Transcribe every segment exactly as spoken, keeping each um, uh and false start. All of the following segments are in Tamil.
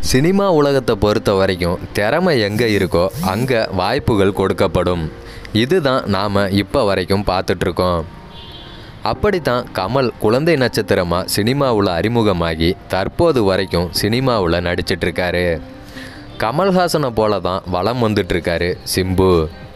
சினிமா உலகத்தை பொறுத்த வரைக்கும் திறமை எங்கே இருக்கோ அங்கே வாய்ப்புகள் கொடுக்கப்படும். இதுதான் நாம் இப்போ வரைக்கும் பார்த்துட்ருக்கோம். அப்படித்தான் கமல் குழந்தை நட்சத்திரமாக சினிமாவில் அறிமுகமாகி தற்போது வரைக்கும் சினிமாவில் நடிச்சிட்ருக்காரு. கமல்ஹாசனை போல தான் வலம் வந்துட்டுருக்காரு சிம்பு.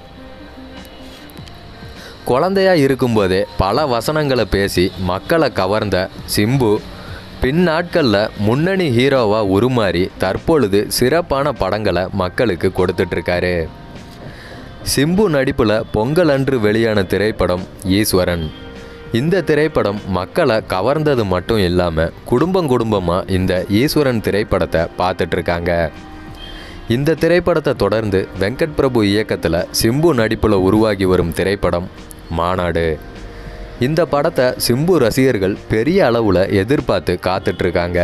குழந்தையா இருக்கும்போதே பல வசனங்களை பேசி மக்களை கவர்ந்த சிம்பு பின் நாட்களில் முன்னணி ஹீரோவாக உருமாறி தற்பொழுது சிறப்பான படங்களை மக்களுக்கு கொடுத்துட்ருக்காரு. சிம்பு நடிப்பில் பொங்கல் அன்று வெளியான திரைப்படம் ஈஸ்வரன். இந்த திரைப்படம் மக்களை கவர்ந்தது மட்டும் இல்லாமல் குடும்பம் குடும்பமாக இந்த ஈஸ்வரன் திரைப்படத்தை பார்த்துட்ருக்காங்க. இந்த திரைப்படத்தை தொடர்ந்து வெங்கட் பிரபு இயக்கத்தில் சிம்பு நடிப்பில் உருவாகி வரும் திரைப்படம் மாநாடு. இந்த படத்தை சிம்பு ரசிகர்கள் பெரிய அளவில் எதிர்பார்த்து காத்துட்ருக்காங்க.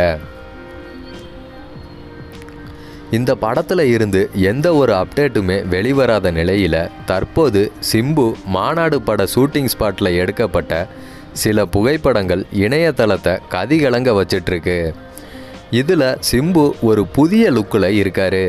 இந்த படத்தில் இருந்து எந்த ஒரு அப்டேட்டுமே வெளிவராத நிலையில் தற்போது சிம்பு மாநாடு பட ஷூட்டிங் ஸ்பாட்டில் எடுக்கப்பட்ட சில புகைப்படங்கள் இணையதளத்தை கதிகலங்க வச்சிட்ருக்கு. இதில் சிம்பு ஒரு புதிய லுக்கில் இருக்கார்.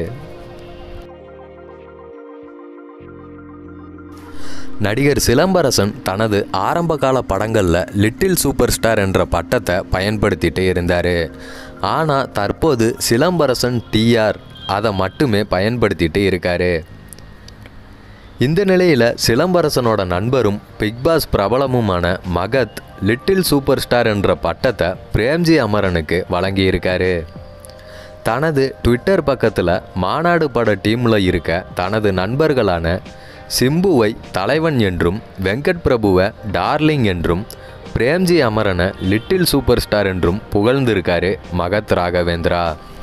நடிகர் சிலம்பரசன் தனது ஆரம்பகால படங்களில் லிட்டில் சூப்பர் ஸ்டார் என்ற பட்டத்தை பயன்படுத்திட்டு இருந்தார். ஆனால் தற்போது சிலம்பரசன் டிஆர் அதை மட்டுமே பயன்படுத்திட்டு இருக்கார். இந்த நிலையில் சிலம்பரசனோட நண்பரும் பிக்பாஸ் பிரபலமுமான மகத் லிட்டில் சூப்பர் ஸ்டார் என்ற பட்டத்தை பிரேம்ஜி அமரனுக்கு வழங்கியிருக்காரு. தனது ட்விட்டர் பக்கத்தில் மாநாடு பட டீமில் இருக்க தனது நண்பர்களான சிம்புவை தலைவன் என்றும் வெங்கட் பிரபுவை டார்லிங் என்றும் பிரேம்ஜி அமரனை லிட்டில் சூப்பர் ஸ்டார் என்றும் புகழ்ந்திருக்காரு மகத் ராகவேந்திரா.